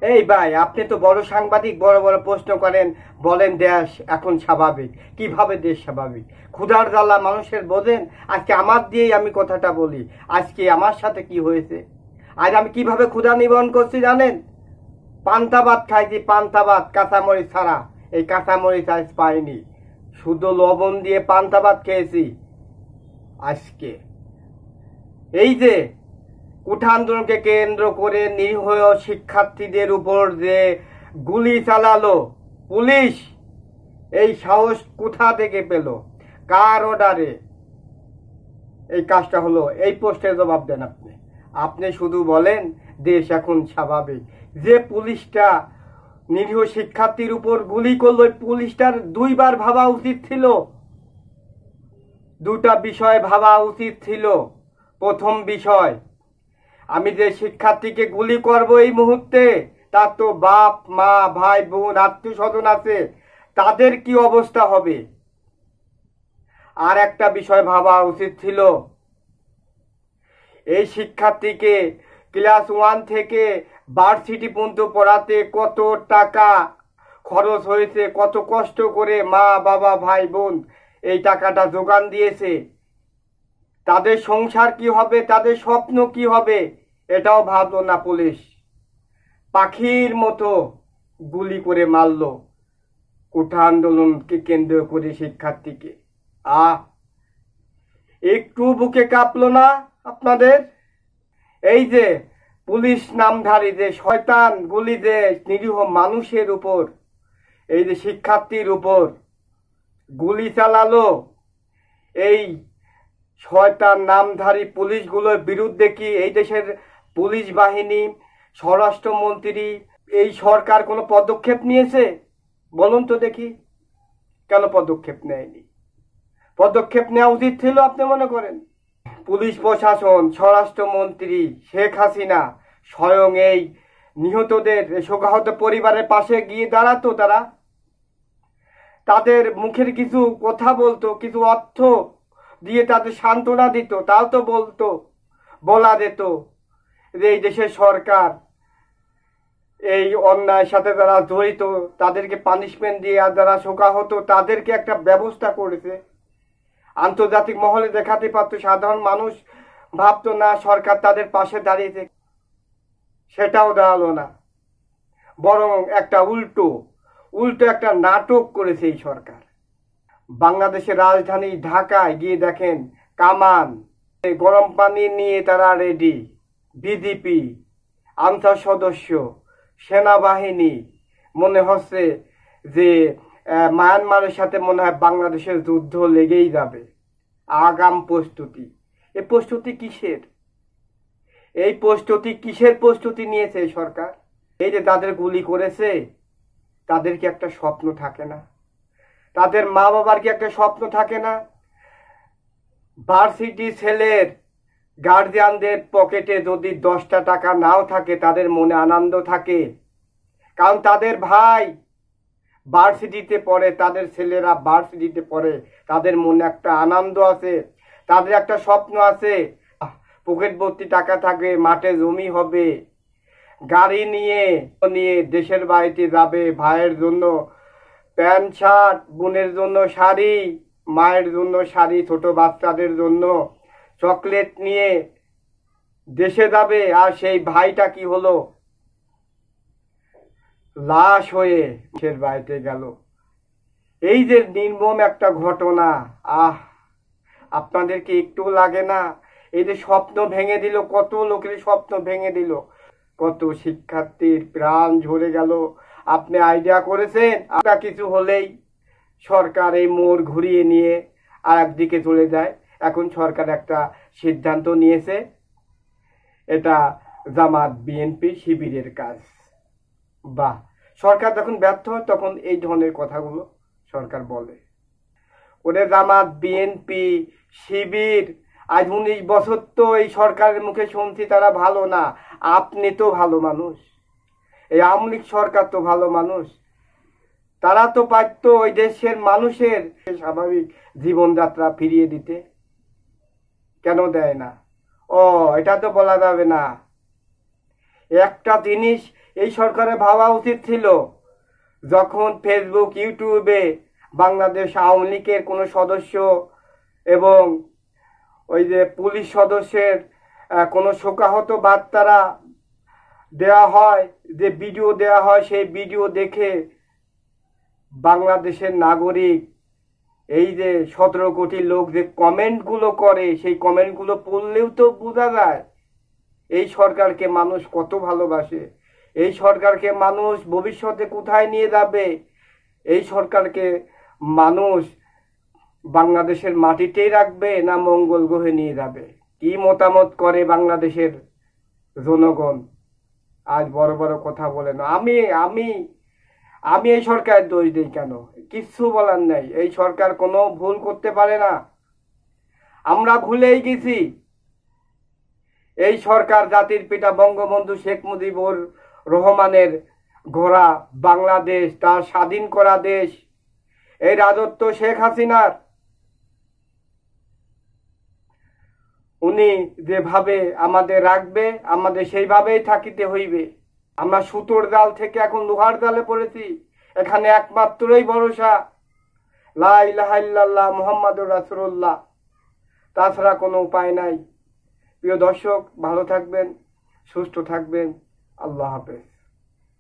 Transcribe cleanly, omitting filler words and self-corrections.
এই ভাই, আপনি তো বড় সাংবাদিক, বড় বড় প্রশ্ন করেন, বলেন দেশ এখন স্বাভাবিক। কিভাবে দেশ স্বাভাবিক? ক্ষুধার জ্বালা মানুষের বোঝেন? আজকে আমার দিয়েই আমি কথাটা বলি। আজকে আমার সাথে কি হয়েছে, আজ আমি কিভাবে ক্ষুধা নিবারণ করছি জানেন? পান্তা ভাত খাইছি, পান্তা ভাত কাঁচামরিচ ছাড়া। এই কাঁচামরিচ আজ পাইনি, শুধু লবণ দিয়ে পান্তা ভাত খেয়েছি আজকে। এই যে কোঠা আন্দোলনকে কেন্দ্র করে নিরীহ শিক্ষার্থীদের উপর যে গুলি চালালো পুলিশ, এই সাহস কোথা থেকে পেল, কার অর্ডারে এই কাজটা হলো? এই প্রশ্নের জবাব দেন আপনি। আপনি শুধু বলেন দেশ এখন স্বাভাবিক। যে পুলিশটা নিরীহ শিক্ষার্থীর উপর গুলি করলো, পুলিশটার দুইবার ভাবা উচিত ছিল, দুটা বিষয় ভাবা উচিত ছিল। প্রথম বিষয়, আমি যে শিক্ষার্থীকে গুলি করব এই মুহূর্তে, তার তো বাপ মা ভাই বোন আত্মীয় স্বজন আছে, তাদের কি অবস্থা হবে? আর একটা বিষয় ভাবা উচিত ছিল, এই শিক্ষার্থীকে ক্লাস 1 থেকে ভার্সিটি পর্যন্ত পড়াতে কত টাকা খরচ হয়েছে, কত কষ্ট করে মা বাবা ভাই বোন এই টাকাটা যোগান দিয়েছে। তাদের সংসার কি হবে, তাদের স্বপ্ন কি হবে, এটাও ভাবলো না পুলিশ। পাখির মতো গুলি করে মারল কোঠা আন্দোলনকে কেন্দ্র করে শিক্ষার্থীকে। একটু বুকে কাঁপলো না আপনাদের? এই যে পুলিশ নামধারী যে শয়তান গুলি যে নিরীহ মানুষের উপর, এই যে শিক্ষার্থীর উপর গুলি চালালো, এই শয়তান নামধারী পুলিশগুলোর বিরুদ্ধে কি এই দেশের পুলিশ বাহিনী, স্বরাষ্ট্রমন্ত্রী, এই সরকার কোনো পদক্ষেপ নিয়েছে? বলুন তো দেখি, কেন পদক্ষেপ নেয়নি? পদক্ষেপ নেওয়া উচিত ছিল আপনি মনে করেন? পুলিশ প্রশাসন, স্বরাষ্ট্রমন্ত্রী শেখ হাসিনা স্বয়ং এই নিহতদের শোকাহত পরিবারের পাশে গিয়ে দাঁড়াতো, তাদের মুখের কিছু কথা বলতো, কিছু অর্থ দিয়ে তাদের সান্ত্বনা দিত, তাও তো বলতো, বলা যেত যে এই দেশের সরকার এই অন্যায়ের সাথে যারা জড়িত তাদেরকে পানিশমেন্ট দিয়ে, আর যারা শোকাহত তাদেরকে একটা ব্যবস্থা করেছে। আন্তর্জাতিক মহলে দেখাতে পারতো, সাধারণ মানুষ ভাবতো না সরকার তাদের পাশে দাঁড়িয়েছে। সেটাও দাঁড়ালো না, বরং একটা উল্টো একটা নাটক করেছে এই সরকার। বাংলাদেশের রাজধানী ঢাকায় গিয়ে দেখেন কামান, গরম পানি নিয়ে তারা রেডি, বিজিপি, আনসার সদস্য, সেনাবাহিনী। মনে হচ্ছে যে মায়ানমারের সাথে মনে হয় বাংলাদেশের যুদ্ধ লেগেই যাবে। আগাম প্রস্তুতি। এই প্রস্তুতি কিসের? এই প্রস্তুতি কিসের প্রস্তুতি নিয়েছে এই সরকার? এই যে তাদের গুলি করেছে, তাদের কি একটা স্বপ্ন থাকে না? তাদের মা বাবার কি একটা স্বপ্ন থাকে না? ভার্সিটি ছেলের গার্জিয়ানদের পকেটে যদি 10টা টাকা নাও থাকে, তাদের মনে আনন্দ থাকে, কারণ তাদের ভাই ভার্সিটিতে পড়ে, তাদের ছেলেরা ভার্সিটিতে পড়ে, তাদের মনে একটা আনন্দ আছে, তাদের একটা স্বপ্ন আছে। পকেট ভর্তি টাকা থাকবে, মাঠে জমি হবে, গাড়ি নিয়ে নিয়ে দেশের বাড়িতে যাবে, ভাইয়ের জন্য প্যান্ট শার্ট, বোনের জন্য শাড়ি, মায়ের জন্য শাড়ি, ছোট বাচ্চাদের জন্য চকলেট নিয়ে দেশে যাবে। আর সেই ভাইটা কি হলো? লাশ হয়ে দেশের বাড়িতে গেল। এই যে নির্মম একটা ঘটনা, আপনাদেরকে একটু লাগে না? এই যে স্বপ্ন ভেঙে দিল, কত লোকের স্বপ্ন ভেঙে দিল, কত শিক্ষার্থীর প্রাণ ঝরে গেল। আপনি আইডিয়া করেছেন আপনার কিছু হলেই সরকার এই মোড় ঘুরিয়ে নিয়ে আর একদিকে চলে যায়। এখন সরকার একটা সিদ্ধান্ত নিয়েছে, এটা জামাত বিএনপি শিবিরের কাজ। বাহ, সরকার যখন ব্যর্থ হয় তখন এই ধরনের কথাগুলো সরকার বলে। ওরে জামাত বিএনপি শিবির, আজ 19 বছর তো এই সরকারের মুখে শুনছি তারা ভালো না। আপনি তো ভালো মানুষ, এই আওয়ামী লীগ সরকার তো ভালো মানুষ, তারা তো পারতো ওই দেশের মানুষের স্বাভাবিক জীবনযাত্রা ফিরিয়ে দিতে, কেন দেয় না? এটা তো বলা যাবে না। একটা জিনিস এই সরকারের ভাবা উচিত ছিল যখন ফেসবুক ইউটিউবে বাংলাদেশ আওয়ামী লীগের কোনো সদস্য এবং ওই যে পুলিশ সদস্যের কোনো শোকাহত বার্তারা দেওয়া হয়, যে ভিডিও দেওয়া হয়, সেই ভিডিও দেখে বাংলাদেশের নাগরিক এই যে 17 কোটি লোক যে কমেন্টগুলো করে, সেই কমেন্টগুলো পড়লেও তো বোঝা যায় এই সরকারকে মানুষ কত ভালোবাসে, এই সরকারকে মানুষ ভবিষ্যতে কোথায় নিয়ে যাবে, এই সরকারকে মানুষ বাংলাদেশের মাটিতেই রাখবে না মঙ্গল গ্রহে নিয়ে যাবে। কি মতামত করে বাংলাদেশের জনগণ আজ বড় বড় কথা বলে না। আমি আমি আমি এই সরকারের দোষ দিই কেন? কিচ্ছু বলার নাই, এই সরকার কোনো ভুল করতে পারে না। আমরা ভুলেই গেছি এই সরকার জাতির পিতা বঙ্গবন্ধু শেখ মুজিবুর রহমানের গড়া বাংলাদেশ, তার স্বাধীন করা দেশ, এই রাজত্ব শেখ হাসিনার। উনি যেভাবে আমাদের রাখবে আমাদের সেইভাবেই থাকিতে হইবে। আমরা সুতোর জাল থেকে এখন লোহার জালে পড়েছি। এখানে একমাত্রই ভরসা লা ইলাহা ইল্লাল্লাহ মুহাম্মাদুর রাসূলুল্লাহ, তাছাড়া কোনো উপায় নাই। প্রিয় দর্শক, ভালো থাকবেন, সুস্থ থাকবেন। আল্লাহ হাফেজ।